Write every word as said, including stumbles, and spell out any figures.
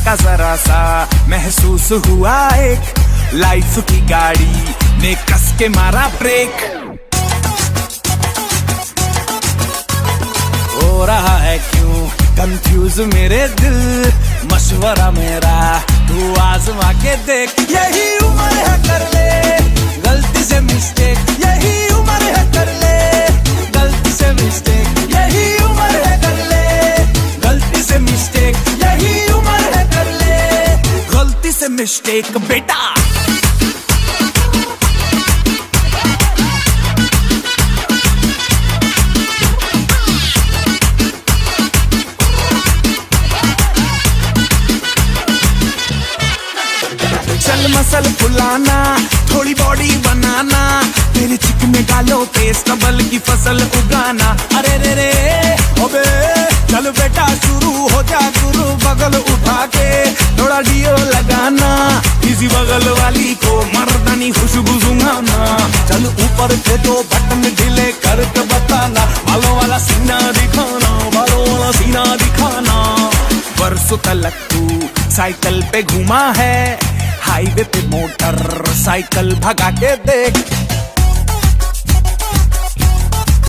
झटका जरा सा महसूस हुआ एक, लाइफ की गाड़ी ने कस के मारा ब्रेक। हो रहा है क्यों कंफ्यूज मेरे दिल, मशवरा मेरा तू आजमा के देख। यही उम्र है कर ले गलती से मिस्टेक, यही उम्र है कर ले गलती से मिस्टेक, यही उम्र है कर ले गलती से मिस्टेक, यही उम्र है कर ले गलती से मिस्टेक बेटा। चल मसल फुलाना, थोड़ी बॉडी बनाना, तेरे चिकने गालों पे स्टबल की फसल उगाना। अरे रे रे ओबे चल बेटा शुरू हो जा गुरु, बगल उठा के थोड़ा डियो लगाना, इसी बगल वाली को मर्दानी खुशबू सुंघाना। चल ऊपर से दो बटन ढीले करके बताना, बालों वाला सीना दिखाना, बालों वाला सीना दिखाना। बरसों तलक तू साइकिल पे घूमा है, हाईवे पे मोटर साइकिल भगा के देख।